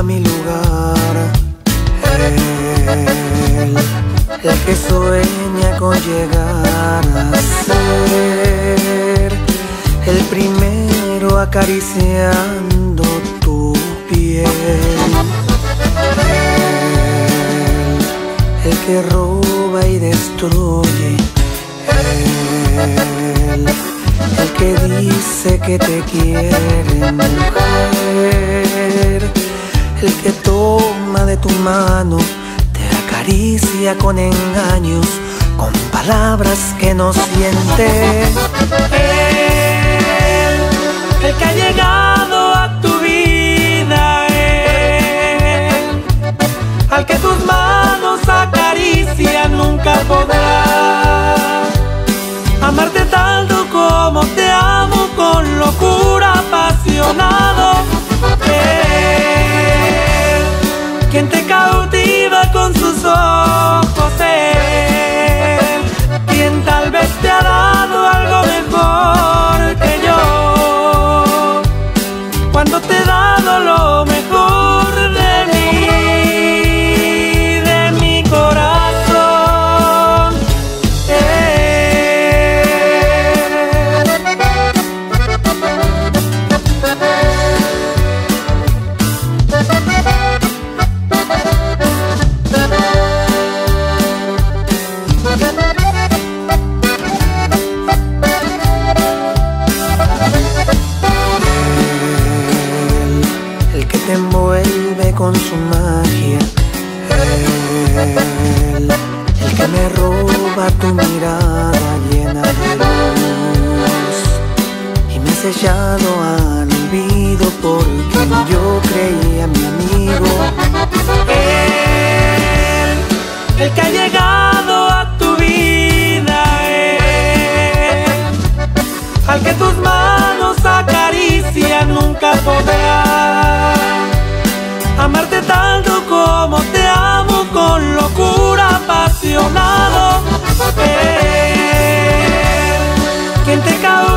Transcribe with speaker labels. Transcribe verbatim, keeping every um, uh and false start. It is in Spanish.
Speaker 1: ocupa mi lugar. Él, el que sueña con llegar a ser el primero acariciando tu piel. Él, el que roba y destruye. Él, el que dice que te quiere, mujer. El que toma de tu mano, te acaricia con engaños, con palabras que no siente. Él, el que ha llegado a tu vida. Él, al que tus manos acarician, nunca podrá amarte tanto como te amo, con locura apasionado. Él, quien te cautiva con sus ojos. Él, quien tal vez te ha dado algo mejor que yo, cuando te he dado lo mejor de mí, de mi corazón. Te envuelve con su magia. Él, el que me roba tu mirada llena de luz y me ha sellado al olvido por quien yo creía mi amigo. Él, el que ha llegado a tu vida. Él, al que tus manos acarician, nunca podrá amarte tanto como te amo, con locura apasionado. Él, quien te cautiva